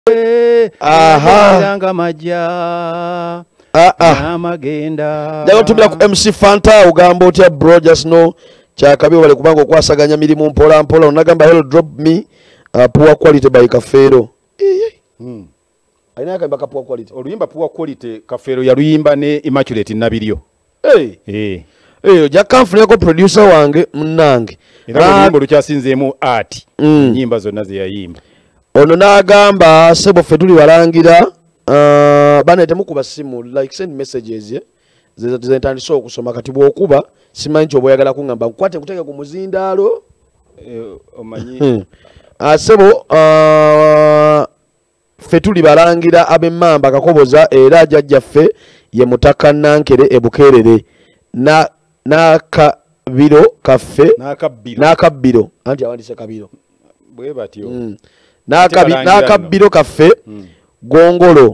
Aha majja amagenda jago tumira ku MC Fanta ugamba otya bro just know kyakabi wale kubanga okwasaganya mirimu mpola mpola onagamba hello drop me poor quality by Kafero aina yakamba poor quality oluyimba poor quality Kafero yaluyimba ne Immaculate Nabiryo jakanfune ko producer wange mnange era oluyimba lukyasinzeemu art nyimba zonna ze yayimba ono nagamba sebo fe tuli balangira bana temukuba simu like send messages zentandise okusoma kati bwokuba simanyi kyoba oyagala kungamba nkwate nkuteke ku muzindalo omanyi sebo fe tuli balangira ab'emmamba kakoboza era jjajjaffe ye mutaka nankere ebukerere nakabiro kaffe nakabiro anti awandise kabiro bwe batyo nakabiro kaffe gongolo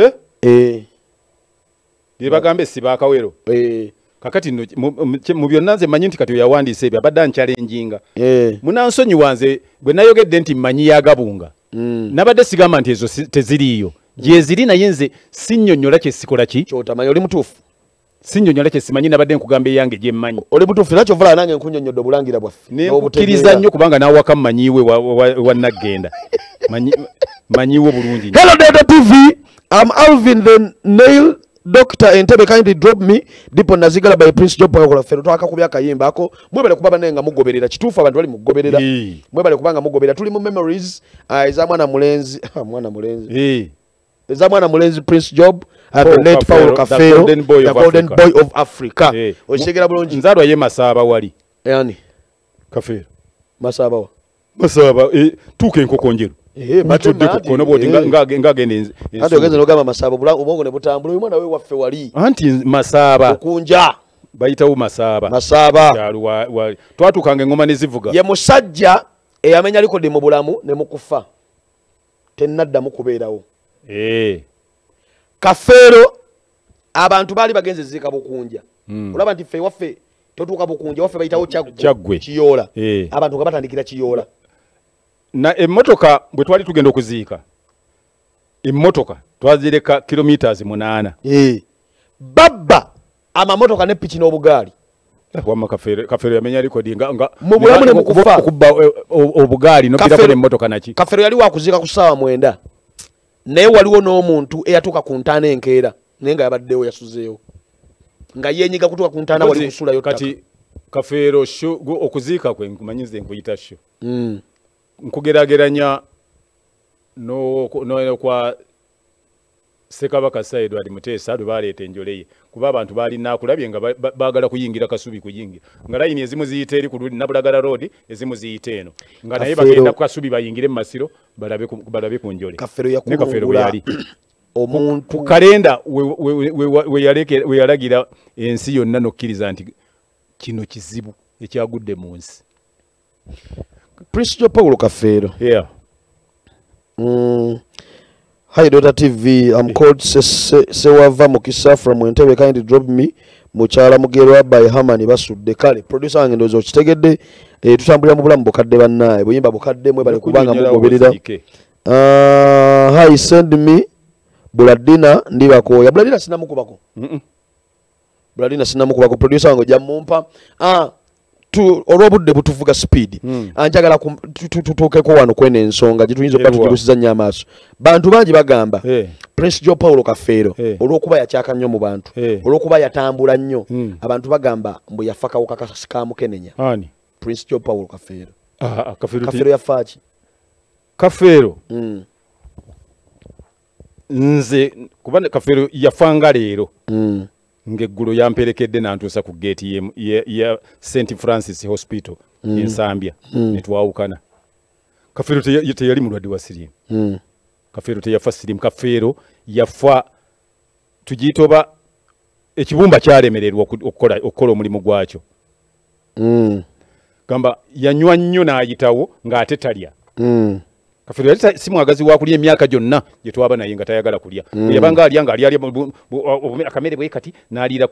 bagambe sibakawero kakati mu byonna nze manyi nti kati yawandiise ebyo abadde anchalenjinga munansonyi wanze bwe nayogedde nti manyi yagabunga nabadde sigamba nti ezo teziriiyo gyeziri naye nze sinnyonnyola kyesikola ki kyotamanyi oli mutuufu sinnyonnyola kyesimanyi nabadde nkugamba eyange gye mmanyi oli mutuufu nakyo vala nange nkunnyonnyodde obulangira bwaffe nekkiriza nnyo kubanga nawaka mmanyiiwe wa naggenda manyiiwe bulungi Hello Data TV, I'm Alvin the nail doctor Entebbe kindly drop me dipo nazigala by Prince Job Paul Fero twaka kubya kayimba ako mwebale kubaba nenga mugoberera kituufu abantu bali mugoberera mwebale kubanga mugoberera tuli mu memories eza mwana mulenzi eza mwana mulenzi Prince Job the late Paul Kafero the golden boy of Africa oshegera bulungi nzalwa ye Masaba wali yani Kafero Masaba tuke enkokonjero batudde ku kono boti ngagende ati ogeze nogamba Masaba ubongo ne butambula uyu mwana we waffe wali anti Masaba okunja bayitawo Masaba twatukanga engoma nezivuga ye musajja eyamenya likodi mu bulamu ne mukufa tennadda mukubeerawo Kafero abantu bali bagenze zika bukunja olaba nti fe waffe totuka bukunja waffe bayitawo Kyaggwe Kiyola abantu kabatandikira Kiyola na emmotoka bwe twali tugenda okuziika emmotoka twazireka kilometers 8 babba amamotoka ne piki n'obugaali wamma Kafero yamenya likodi nga mu bulamu ne mukufa okuba obugaali nopirako n'emmotoka naki Kafero yali wakuziika ku ssaawa 9 naye waliwo n'omuntu eyatuuka ku ntaana enkeera naye nga yabaddewo yasuzeewo nga yenyiga kutuuka ku ntaana wali kusulayo kati Kafero okuziika kwe nkumanyize nkuyita sho nkugerageranya no kwa Sekabaka Said ali Mutesa baleeta enjole ye kuba abantu bali nakulabye nga bagala kuyingira Kasubi kuyingira nga line ezimu ziyite eri ku Nabulagala road ezimu ziyite eno nga naye bagenda ku Kasubi bayingire mu Masiro balabe ku njole ne Kafero yali omuntu kalenda we yalagira ensi yonna nokkiriza nti kino kizibu ekyagudde mu nsi Prince Job Paul Kafero Hi Dota TV, I'm called Sewava Mukisa from Entebbe kindly drop me muchala mugerwa by Hamani basudde kale producer wange ndozo kitegedde tutambulira mu bulamu bokadde bannaye buyimba bokadde mwe bali kubanga mugoberera hi send me Buladina ndibakoya Buladina sinamukubako Buladina sinamukubako producer wange jamumpa olwobudde butuvuga speed anjagala tutuukeko wano kwene ensonga gituyinza okuba tugirusiza nnyo amaaso bantu bangi bagamba Prince Job Paul Kafero olw'okuba yakyaka nnyo mu bantu olw'okuba yatambula nnyo abantu bagamba mbu yafa kawuka kamukenenya Prince Job Paul Kafero Kafero yafa ki Kafero nze kuba Kafero yafanga leero ngeggulo yamperekedde nantuusa ku gate ya St Francis Hospital ensambya netwawukana Kafero teyali mulwadde wa sirimu Kafero teyafa sirimu Kafero yafa tugiyitoba ekibumba kyalemererwa okukola omulimu gwakyo gamba yanywa nnyo n'ayitawo ng'ate talya Kafero yali si mwagazi wa kulya emyaka gyonna gye twaba naye nga tayagala kulya yabanga alya nga ali akamere bwe kati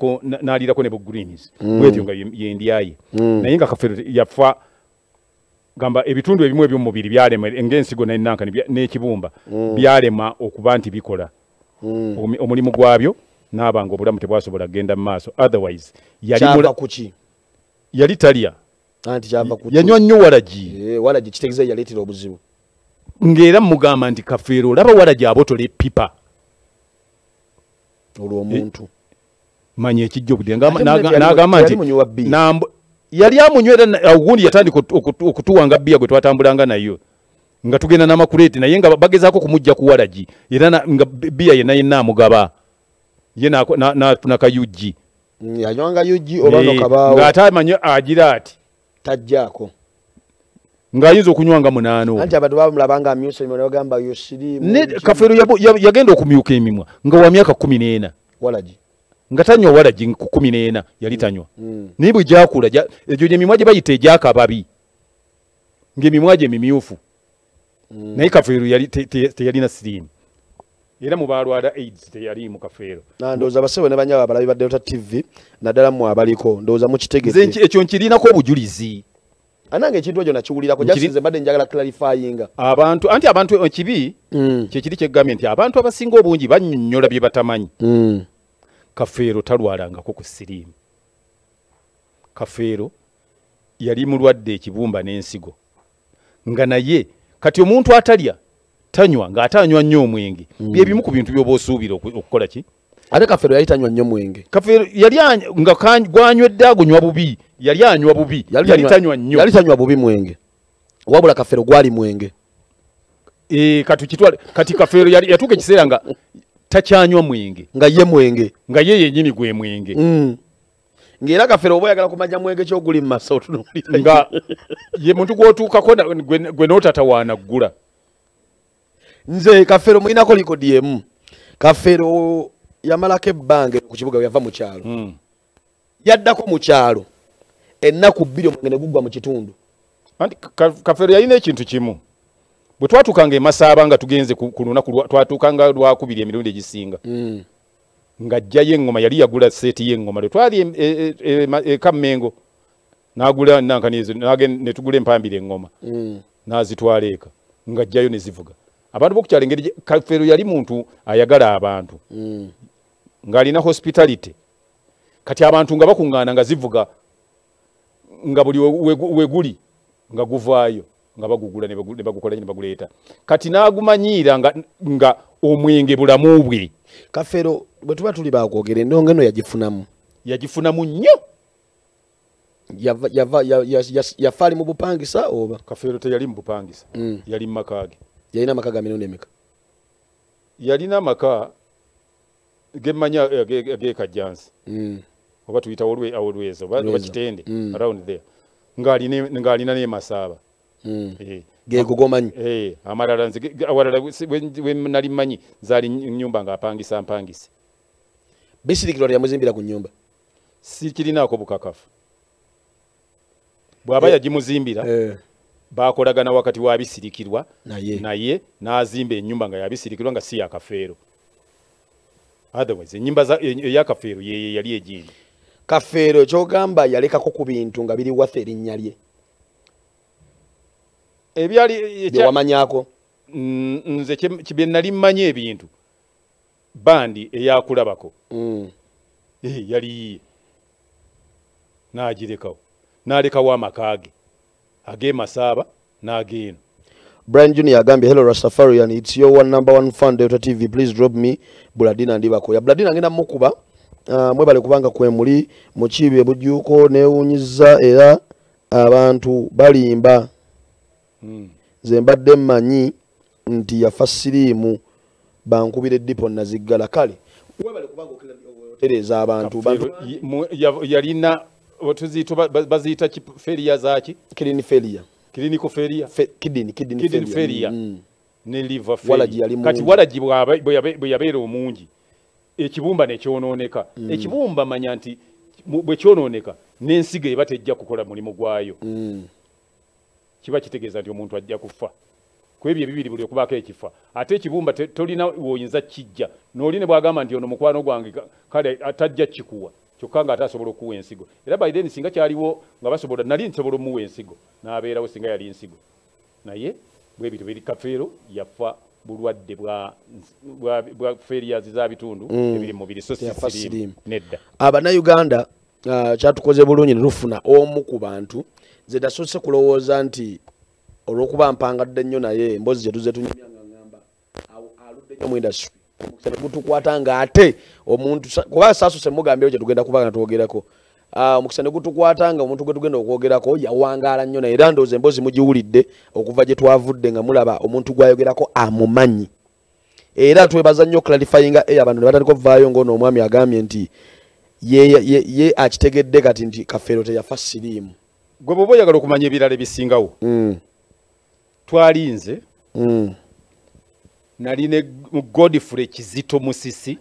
n'aliirako ne bu greens bwetyo nga yendyaye naye nga Kafero yafa gamba ebitundu ebimu eby'omubiri byalema ng'ensigo n'ennankani n'ekibumba byalema okuba nti bikola omulimu gwabyo n'abanga obulamu tebwasobola kugenda mu maaso otherwise yali talya yanywa nnyo walagi kitegeeza yaleetera obuzibu ng'era mugamba nti Kafeero olaba walagi abotola epipa olwo omuntu manya ekijja obudde n'agamba nti yali amunywera ogundi yatandika okutuwanga bbiya gwe twatambulanga nayo nga tugenda n'amakuleeti naye nga bagezaako kumujja ku walagi era nga bbiya yenna amugaba ye n'afuna kayuggi yanywanga yuggi oba nokabaawo ng'ate amanye agira ati tajjaako ng'ayinza okunywanga munaano anti abantu bamulaba nga amyusa emimwa ne bagamba yosirimu Kafeero yagenda okumyuka emimwa nga wa myaka 14 walagi nga tanywa walagi ku 14 yali tanywa naye bwe gyakula egyo gy'emimwa gye bayita egyakababi ng'emimwa gye mimyufu naye Kafeero teyalina siriimu era mu balwala AIDS teyali mu Kafeero ndowooza basebo ne banyaba abalabi ba Delta TV naddala mu abaliko ndowooza mukitegedde ekyo nkirinako obujulizi anange ekintu ekyo nakiwulirako jasinze mbadde njagala clarifyinga abantu ekibi kyekiri kyegambye nti abantu abasinga obungi bannyonnyola bye batamanyi Kafeero talwalangako ku siriimu Kafeero yali mulwadde ekibumba n'ensigo nga naye kati omuntu atalya tanywa ng'ate anywa nnyo omwenge bye bimu ku bintu by'oba osuubira okukola ki ate Kafeero yali tanywa nnyo mwenge Kafeero yali nga gwanywedde agunywa bubi yali anywa bubi yali tanywa nnyo yali tanywa bubi mwenge wabula Kafeero gwali mwenge kati Kafeero yatuuka ekiseera nga takyanywa mwenge nga ye yennyini gwe mwenge ng'era Kafeero oba oyagala kumanya mwenge kyoguli mu maso otunuulira nga ye muntu gw'otuukako gwe n'otatawaana ggula nze Kafeero mulinako likodi emu Kafeero yamalako ebbanga ku kibuga yava mu kyalo yaddako mu kyalo ennaku 2 omwenge ne guggwa mu kitundu anti Kafeero yalina ekintu kimu bwe twatukanga emasaaba nga tugenze ku lunaku twatukanga lwakubiri emirundi egisinga ng'ajjayo eŋŋoma yali yagula seeti y'eŋŋoma lwe twali eka Mmengo n'agula nankani ezo ne tugula empambira eŋŋoma n'azitwala eka ng'ajjayo ne zivuga abantu b'okukyala engeri Kafeero yali muntu ayagala abantu ng'alina hospitality kati abantu nga bakuŋŋaana nga zivuga nga buli weguli nga guvaayo nga bagugula ne bagukola ne baguleeta kati n'agumanyiira nga omwenge bulamu bwe Kafeero bwe tuba tuli baakwogera endongo eno yagifunamu nnyo yafa ali mu bupangisa oba Kafeero teyali mu bupangisa yali mu maka ge yalina amaka ga mirundi emeka yalina amaka gemmanya gekajjansi oba tuyita olwezo oba kitende around there ng'alina n'emasaaba gegogomanyi amalala awalala we nali mmanyi zaali nnyumba ng'apangisa mpangise bisirikirwa yamuzimbira ku nnyumba sikirinaako bukakafu bw'aba yagimuzimbira bakolagana wakati wa bisirikirwa naye n'azimba ennyumba nga yabisirikirwa nga si ya Kafeero otherwise ennyumba eya Kafeero yali egiri Kafeero ekyogamba yalekako ku bintu nga biri watha erinnya lye ebyali wamanyako nze kibye nali mmanyi ebintu bandi eyakulabako yali yiye n'agirekawo n'alekawo amakaage ag'emasaaba n'ag'eno Brian Junior agambye hello Rastafarian it's your number one fan Delta TV please drop me Buladina Ndibako ya Buladina ngenda mukuba mwebale kubanga kwemuli mukibi ebujjuko neewunyiza era abantu balimba nze mbadde mmanyi nti yafa siriimu bankubire dipo naziggala kale webale kubanga otereza abantu yalina baziyita feria zaki kidney failure clinical failure kidney failure ne liver failure kati walagi bwe yabeera omungi ekibumba ne kyonooneka ekibumba manya nti bwe kyonooneka n'ensigo eba tejja kukola mulimu gwayo kiba kitegeeza nti omuntu ajja kufa kwebyo ebibiri buli okubaako ekifa ate ekibumba tolina woyinza kijja n'oli ne bwagamba nti ono mukwano gwange kale atajja kikuwa kyokka nga atasobola okuwa ensigo era by then singa kyaliwo nga basobola nali nsobola omuwa ensigo n'abeerawo singa yali nsigo naye bwe bityo biri Kafeero yafa bulwadde bwa failures za bitundu ebiri mu mubiri so sirimu nedda Abannayuganda kyatukoze bulungi ne tufuna omu ku bantu ze tasose kulowooza nti olw'okuba mpangadde nnyo naye mbozi gyetuze tunyumya nga ngamba aludde nnyo mu industry omukusane gutukwata ng'ate omuntu kuba saasose mugambyewo kye tugenda kuba nga twogerako omukusane gutukwata nga omuntu gwe tugenda okwogerako yawangaala nnyo naye era ndowooza emboozi mugiwulidde okuva gye twavudde nga mulaba omuntu gwayogerako amumanyi era twebaza nnyo clarifyinga abantu ne batandika okuvaayo ng'ono omwami agambye nti ye akitegedde kati nti Kafeero teyafa siriimu gwe bw'oba oyagala okumanya ebirala ebisingawo twalinze nali ne Godfrey Kizito Musisi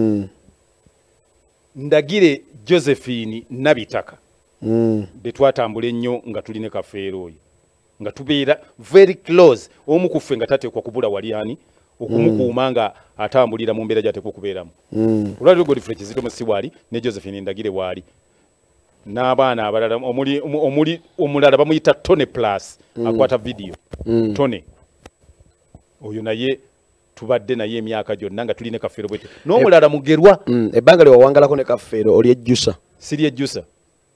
ndagire Josephine Nabitaka betwatambula ennyo nga tuli ne Kafeero oyo nga tubeera very close omu ku ffe nga tateekwa kubula waliani okumukuuma nga atambulira mu mbeera gy'ateekwa okubeeramu olwaliro Godfrey Kizito Musisi waali ne Josephine Ndagire waali n'abaana abalala omulala bamuyita Tone Plus akwata video Tone oyo naye tubadde naye emyaka gyonna nga tuli ne Kafeero bwete n'omulala Mugerwa ebbanga lyewawangalako ne Kafeero oli ejjusa siri ejjusa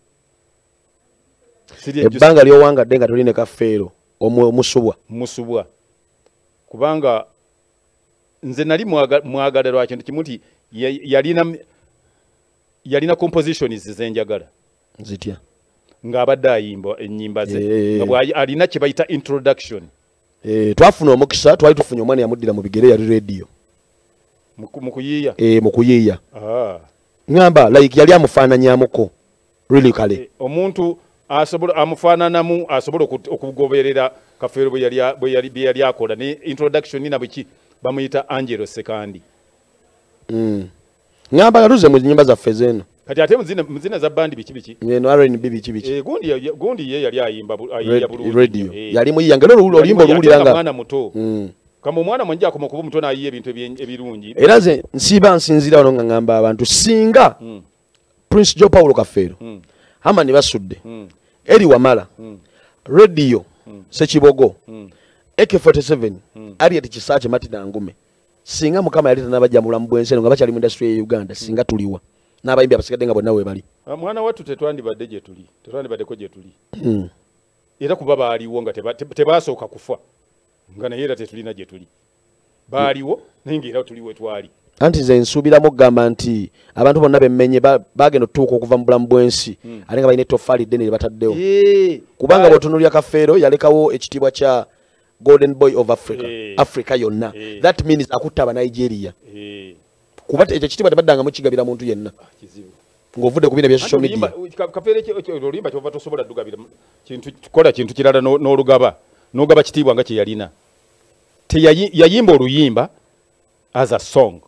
ebbanga lyowangadde nga tuli ne Kafeero musubwa kubanga nze nali mwagala lwa kintu kimu nti yalina compositions zenjagala zitya ng'abadde ayimba ennyimba ze nga alina kye bayita introduction twafuna omukisa twali tufunye omwana yamuddira mu bigere yali radio mu kuyiiya mu kuyiiya ngamba like yali amufaananyamuko really kale omuntu amufaananamu asobola okugoberera Kafeero bwe yali akola ne introduction na biki bamuyita Angelo Sekandi ngamba galuze mu nnyimba zaffe zeno kati ate muzina za bandi biki no R&B biki gundi ye yali ayimba radio yali muyiya ngero oluyimba oluwuliranga mwana muto kama omwana mwenja akoma kuba muto nayiye ebintu ebirungi era ze nsinzira wano nga ngamba abantu singa Prince Joe Paulo Kafeero Hamani basudde Eri Wamala radio Sekibogo AK47 Ariat Kisache Martin Ngume singa mukama yali tanabajja mulamu bwense nga bakyali mu industry ya Uganda singa tuliwa n'abayimbi abasigadde nga bonna we bali mwana wattu tetwandibadde gye tuli tetwandibaddeko gye tuli era kuba baaliwo nga tebasooka kufa nga naye era tetulina gye tuli baaliwo naye ngaera tuli we twali anti nze nsuubiramu okugamba nti abantu bonna bemmenye bagenda otuuka okuva mu bulamu bwensi ate nga balina etoffaali ddene lye bataddewo kubanga bw'otunuulira Kafeero yalekawo ekitiibwa kya Golden Boy of Africa yonna that means akutta Abanigeria kuba ekyo kitiibwa tebaddangamu kigabira muntu yenna ng'ovudde ku bino ebya social media Kafeero oluyimba kyova tosobola ddugabira kola kintu kirala n'ogaba kitiibwa nga kye yalina yayimba oluyimba as a song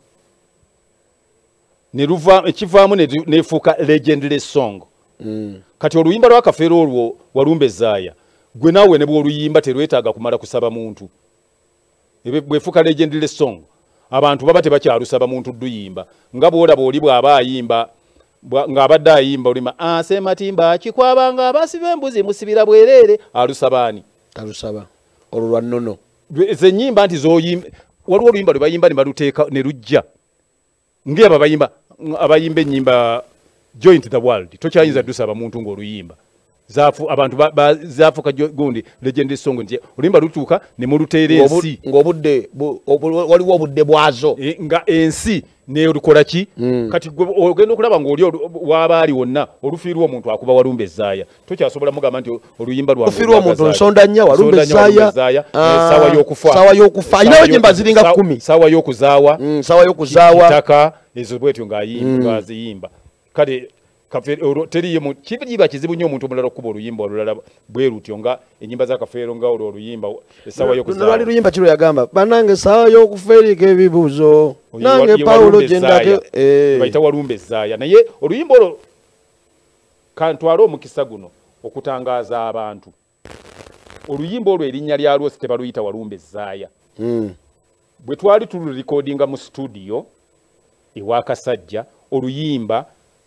ekivaamu nefuuka legendary song kati oluyimba lwa Kafeero olwo walumba ezaaya gwe naawe ne bw'oluyimba terwetaaga kumala kusaba muntu bwefuuka legendary song abantu baba tebakyalusaba muntu duyimba nga bwolaba oli bw'aba ayimba ng'abadde ayimba olima asematimba kikwabanga abasiba embuzi musibira bwereere alusabaani talusaba olwo lwa nnono zenyimba nti zoyimba waliwo oluyimba lwe bayimba ne baluteeka ne lujja ng'abo abayimba ennyimba joint the world tokyayinza ddusaba muntu ng'oluyimba abantu zaafuuka gundi legendary song nti oluyimba lutuuka ne muluteera ensi ng'obudde waliwo obudde bwazo nga ensi neolukola ki kati ogenda okulaba ng'oli waba ali wonna olufiirwa omuntu akuba walumba ezaaya tokyasobola mugamba nti oluyimba lwalufiirwa omuntu nsonda nnya walumba ezaaya saawa y'okufa alinawo ennyimba ziringa 10 saawa y'okuzaawa kitaka ezo bwetyo ng'aziyimba kale Kafeero teriyo kiba kizibu nnyo omuntu omulala okuba oluyimba olulala bwe lutyo nga ennyimba za Kafeero nga oluyimba essaawa y'okuzaawa lwali luyimba kiro yagamba banange essaawa y'okufa eriko ebibuuzo nange Pawulo gyendate bayita walumba ezaaya naye oluyimba olwo kantwale omukisa guno okutangaaza abantu oluyimba olwo erinnya lyalwo tebaluyita walumba ezaaya bwe twali tululikodinga mu studio ewa Kasajja oluyimba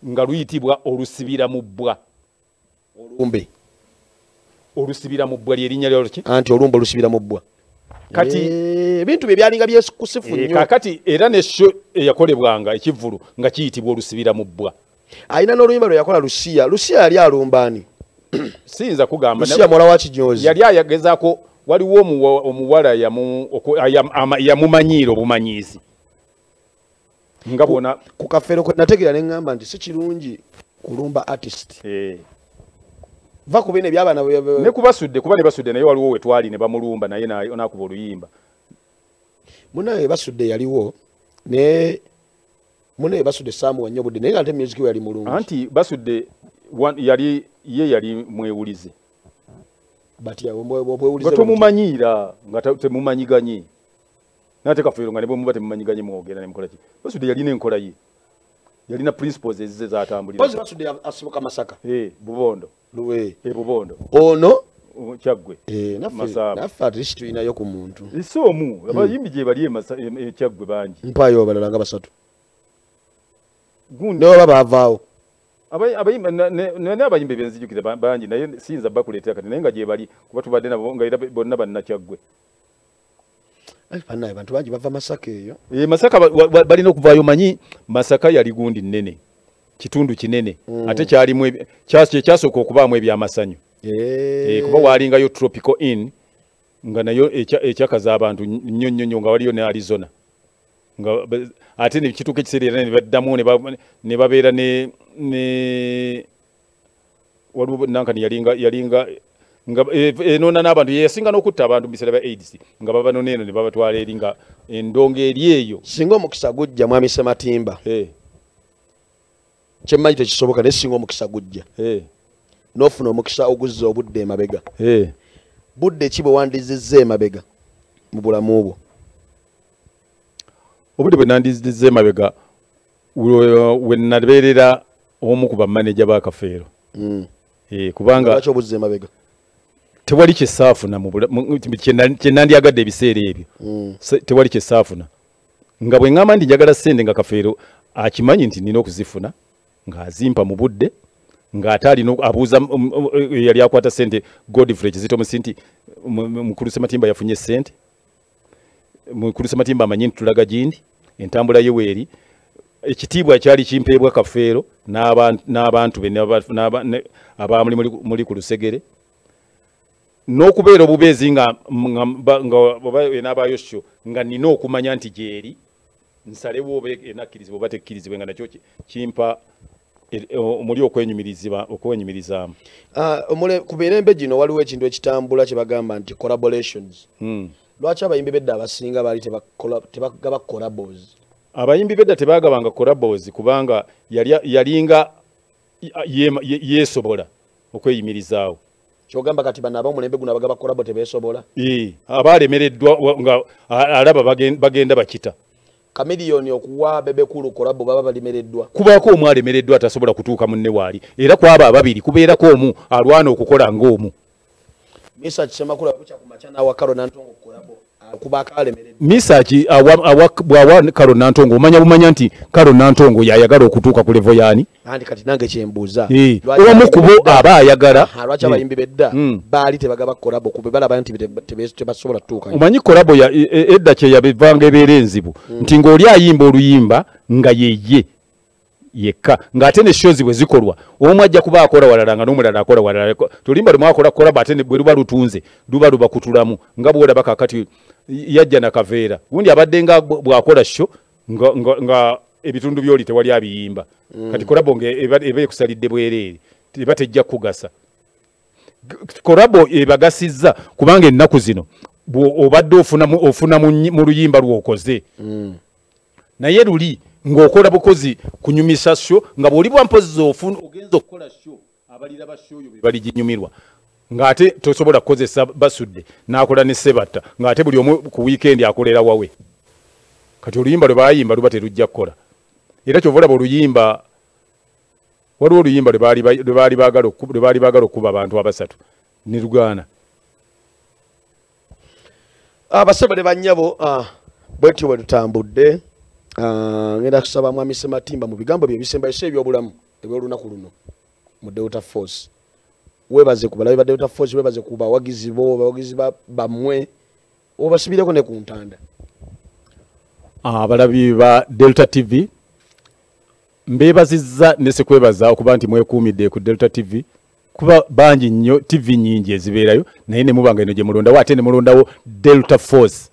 nga luyitibwa olusibira mu bbwa. Olumbe. Olusibira mu bbwa ly'erinnya lyalwo ki? Anti olumbe olusibira mu bbwa. Kati ebintu bye byalinga byekusifu nnyo. Kakati era n'esho eyakolebwanga ekivvulu nga kiyitibwa olusibira mu bbwa. Ayina n'oluyimba lwe yakola Lucia. Lucia yali alumbaani. Siyinza kugamba. Lucia mola wa Kinyozi. Yali ayagezaako waliwo omuwala yamumanyiira obumanyiizi. Nga bona ku kafeero kwe nategeera ne ngamba nti si kirungi kulumba artist. Va ku bine by'abaana ne kubasudde kuba ne basudde naye waliwo we twali ne bamulumba naye n'akuba oluyimba. Munaye basudde yaliwo ne munaye basudde Samu Wanyobudde naye ate music we yali mulungi. Anti basudde yali mwewulize. Batya mwewulize. Batomumanyiira nga temumanyiganyi. Nate kafeero nga ne bwe muba temumanyiganyi mwogera ne mukola ki. Basudde yalina enkola ye. Yalina principles ezize zatambulira. Basudde asibuka Masaka. Bubondo. Luwe. Bubondo. Ono Kyaggwe. Naffe atisi tulinayo ku muntu. Isoomu abayimbi gye bali Kyaggwe bangi. Mpayo abalala nga basatu. Ne baba baavaawo. Abayimbi benzijukira bangi naye siyinza bakuleetera kati naye nga gye bali kuba tubadde nabo nga era bonna bannakyaggwe. Banaye bantu bangi bava Masaka eyo. Masaka balina okuvaayo manyi Masaka yali gundi nnene. Kitundu kinene ate kyalimu kyasooka okubaamu ebyamasanyu. Kuba waalingayo Tropical Inn nga nayo ekyakaza abantu nnyo nga waliyo ne Arizona. Nga ate ne kituuka ekiseera era ne baddamu ne babeera ne waliwo nankani yalinga nga enona n'abantu yeyasinga n'okutta abantu mu biseera bya AIDS nga baba noneeno ne babatwala eri nga endongo eri eyo. Singa omukisa gujja mwami Ssematimba. Kyemmanyi tekisoboka naye singa omukisa gujja. N'ofuna omukisa oguzza obudde emabega. Budde ki bwe wandizizza emabega mu bulamu bwo? Obudde bwe nandizizza emabega we nabeerera omu ku bamaneja ba Kafeero. Kubanga lwaki obuzza emabega? Tewali kyesaafuna kye nandyagadde ebiseera ebyo. Tewali kyesaafuna. Nga bwe ŋŋamba nti njagala ssente nga Kafeero akimanyi nti nina okuzifuna ng'azimpa mu budde ng'ate alina abuuza yali akwata ssente Godfrey Kizitomusi nti mukulu Ssematimba yafunye ssente. Mukulu Ssematimba amanyi nti tulaga gindi entambula ye weeri. Ekitiibwa kyali kimpeebwa Kafeero n'abantu be abaamuli muli ku Lusegere. N'okubeera obubeezi nga n'abaayo sho nga nina okumanya nti gyeri nsalewo oba enakkirizibwa oba tekkirizibwe nga nakyo kimpa omuli okwenyumirizaamu. Ku mirembe gino waliwo ekintu ekitambula kye bagamba nti collaborations. Lwaki abayimbi bedda abasinga baali tebagaba collabos? Abayimbi bedda tebaagabanga collabos kubanga yalinga yeesobola okweyimirizaawo. Kyogamba kati bano ab'omulembe guno abagaba collabo tebeesobola? Abaalemereddwa nga alaba bagenda bakita. Kamiliyoni okuwa Bebekulu collabo baba balimereddwa. Kubaako omu alemereddwa atasobola kutuuka munne waali. Era kwaba ababiri kubeerako omu alwana okukola ng'omu. Misa Kisemakula kucha ku macha na Karo Nantongo collabo. Kubaka alemereddwa. Misa bwawa Karo Nantongo omanya nti Karo Nantongo yayagala okutuuka ku level yaani. Andi kati nange kyembuuza. Omu kubo aba ayagala. Lwaki abayimbi bedda baali tebagaba collabo kube balaba nti tebasobola kutuuka. Omanyi collabo edda kye yabivanga ebeera enzibu nti ng'oli ayimba oluyimba nga yeye yekka ng'ate ne shows bwe zikolwa omu ajja kuba akola walala nga n'omulala akola walala. Tulimba lwe mwakola collabo ate bwe luba lutunze luba kutulamu nga bw'olaba kakati yajja na Kaveera gundi abadde nga bw'akola show nga ebitundu byoli tewali abiyimba. Kati collabo eba ekusalidde bwereere eba tejja kugasa. Collabo ebagasizza kubanga ennaku zino obadde ofuna mu luyimba lw'okoze. Naye luli ng'okola bukozi kunyumisa show nga bw'oli bwampozi ogenza okukola show abalira ba show yo bali ginyumirwa ng'ate tosobola kukozesa Basudde n'akola ne Sebatta ng'ate buli omu ku weekend akolera wawe. Kati oluyimba lwe baayimba luba terujja kukola. Era kyova olaba oluyimba waliwo oluyimba lwe baali baagala okuba abantu abasatu ne lugaana. Abasebale bannyabo bwetyo bwe tutambudde. Ngenda kusaba mwami Ssematimba mu bigambo bye ebisembayo eby'obulamu ebolunaku luno mu Delta Force webaze ku balabe ba Delta Force webaze ku bawagizi bamwe obasibireko ne ku ntanda abalabi ba Delta TV mbebazizza nese kwebaza okuba nti mwekuumidde ku Delta TV kuba bangi nnyo TV nyingi ezibeerayo naye ne mubanga eno gye mulondawo ate ne mulondawo Delta Force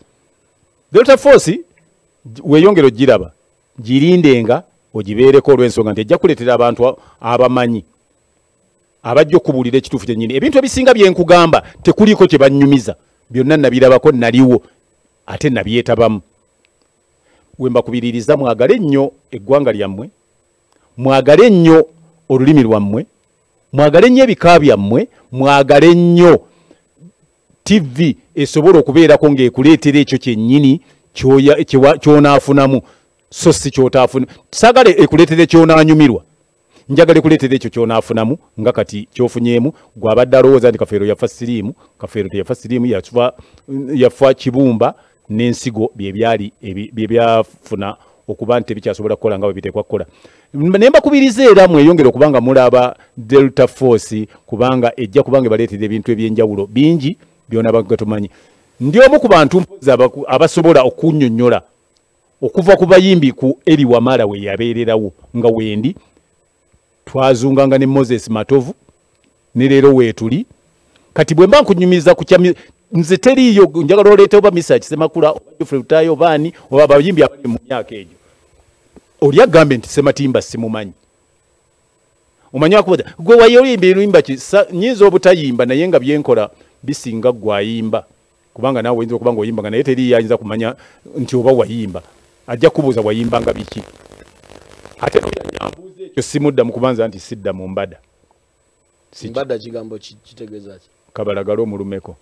weeyongera ogiraba girindenga ogibeereko olw'ensonga nti ejja kuleetera abantu abamanyi abajja okubuulira ekituufu kyennyini ebintu ebisinga byenkugamba tekuliiko kye bannyumiza byonna nabirabako naliwo ate nabyetabamu wembakubiririza mwagale nnyo eggwanga lyammwe mwagale nnyo olulimi lwammwe mwagale nnyo ebika byammwe mwagale nnyo TV esobola okubeerako ng'ekuleetera ekyo kyennyini kyonaafunamu so si kyotaafuna saagala ekuleetera ekyonaanyumirwa njagala ekuleetera ekyo kyonaafunamu nga kati kyofunyeemu gw'abadde alowooza nti Kafeero yafa siriimu Kafeero teyafa siriimu yafa kibumba n'ensigo byebyafuna okuba nti tebikyasobola kukola nga bwe biteekwa kukola ne mbakubiriza era mweyongere okubanga mulaba Delta Force kubanga ejja kubanga baleetera ebintu ebyenjawulo bingi byona bagatumanyi ndi omu ku bantu abasobola okunnyonnyola okuva ku bayimbi ku Eri Wamala we yabeererawo nga wendi twazunganga ne Moses Matovu ne leero weetuli kati bwe mba nkunyumiza ku nze teriiyo njagala oleeta oba Misa Kisemakula oba Geoffrey Lutayo baani oba abayimbi abali mu myaka egyo oli agambe nti Sematimba simumanyi omanyi akubuuza gwe wayimba erimba ki nyinza obutayimba naye nga byenkola bisinga gwayimba kubanga naawe oyinza okuba nga oyimbanga naye teriiyo ayinza kumanya nti oba wayimba ajja kubuuza wayimbanga biki ate nyambuuza ekyo simuddamu kubanza nti sidda mu mbada mbada kigambo kitegeeza ki kabalagala omulumeko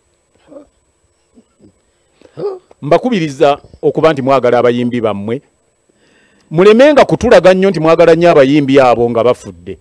mbakubiriza okuba nti mwagala abayimbi bammwe mulemenga kutulaga nnyo nti mwagala nnyo abayimbi abo nga bafudde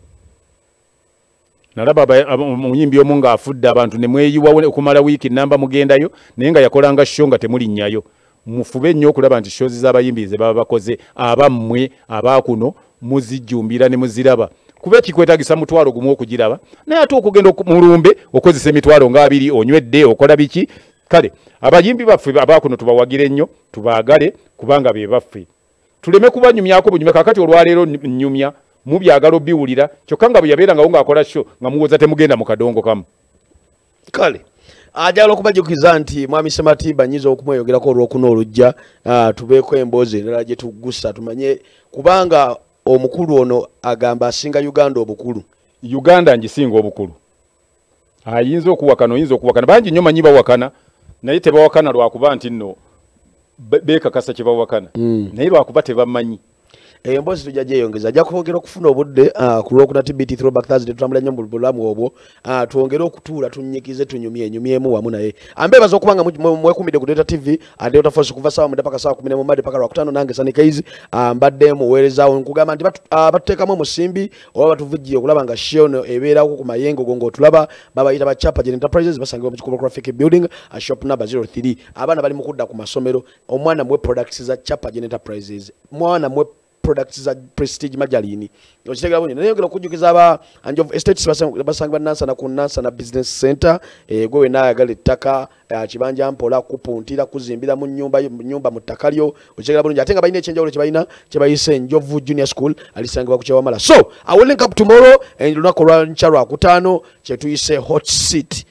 nalaba omuyimbi omu ng'afudde abantu ne mweyiwawo okumala wiiki namba mugendayo naye nga yakolanga show nga temulinnyayo mufube nnyo okulaba nti shows z'abayimbi ze baba bakoze abammwe abaakuno muzijjumbira ne muziraba kuba ekikwetagisa mutwalo gumu okugiraba naye ate okugenda mulumbe okozesa emitwalo ng'abiri onywedde okola biki kale abayimbi baffe abaakuno tubawagire nnyo tubaagale kubanga be baffe tuleme kubanyumyako bunyume kakati olwaleero nnyumya mubyagala obiwulira kyokka nga bwe yabeerangawo ng'akola show nga muwoza temugenda mu kadongo kamu kale ajala okubajukiza nti mwami Sematimba nyiza okumweyogerako olwokuna olujja tubeeko emboozi endala gye tuggusa tumanye kubanga omukulu ono agamba asinga Uganda obukulu Uganda ngisinga obukulu ayinza okuwakana bangi nnyo manyi bawakana naye tebawakana lwakuba nti nno beekakasa kye bawakana naye lwakuba tebamanyi emboozi tujja gyeyongeza ajja kwongera okufuna obudde ku lwokuna TBT Throwback Thursday tutambula nnyo mu bulamu obwo twongere okutuula tunnyikize tunyumyemu wamu naye ambeebaza okubanga mwekumidde ku Delta TV Delta Force kuva saawa mudde paka saawa 11 paka lwakutaano nange Sunny Kaizi mbadde muweerezaawo nkugamba nti batuteekamu omusimbi oba batuvujjire okulaba nga show ebeerawo ku mayengo go ng'otulaba babayita ba Chapa Gen Enterprises basangibwa mu Kikobo Graphic Building shop number 03 abaana bali mu kudda ku masomero omwana mwe products za Chapa Gen Enterprises mwana mwe products za Prestige Majalini okitegera bunye naye ngero kujukiza aba Anjov Estates basangibwa Nansana ku Nansana Business Center gwe naayagala ettaka kibanja mpola kupuntira kuzimbira mu nyumba mu ttaka lyo okitegera bulungi ate nga balina ekyenjawulo kye bayise Njovu Junior School alisangibwa ku Kyawamala so I will link up tomorrow and lunaku lwa nkya lwakutaano kye tuyise hot seat